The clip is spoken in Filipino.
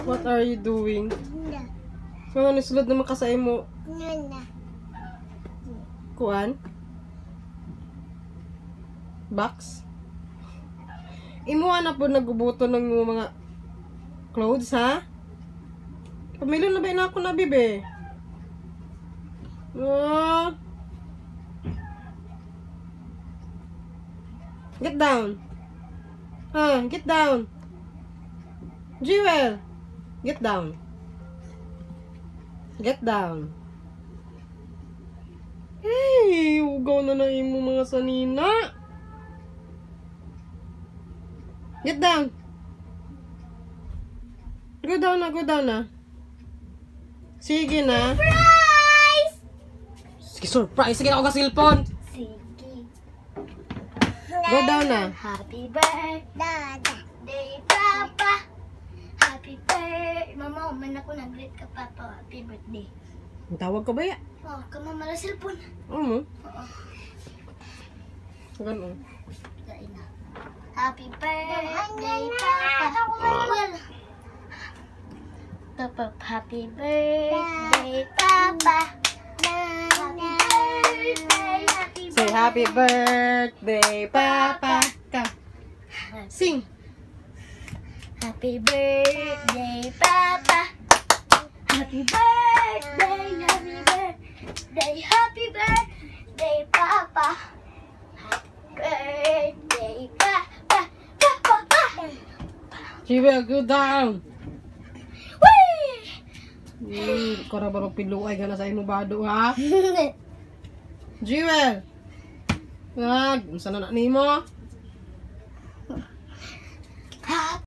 What are you doing? Mga nisulod naman kasay mo. Kuan? Box? Imuha na po nagubuto ng mga clothes, ha? Pamilyo na ba ako na, bibe? Oh. Get down. Get down. Jewel, get down. Get down. Hey, ugaw na imo mga sanina. Get down. Go down na, go down na. Sige na. Surprise! Sige, surprise. Sige ako ka cellphone. Sige. Go down na. Happy birthday, Papa. Happy birthday. Mama, man ako nag-greet ka, Papa. Happy birthday. Ang tawag ka ba ya? Oh, kamamala cellphone. Oo. Oo. Ganun. Dahil na. Happy birthday, Papa. Well, Papa, happy birthday, Papa. Say happy birthday, Papa. Come. Sing. Happy birthday, Papa. Happy birthday, happy birthday, happy birthday, Papa. Happy birthday, Papa. Papa. Jewel, go down. Whee! Kora barong piluay ka na sa imo bado, ha? Jewel. Unsa na nimo?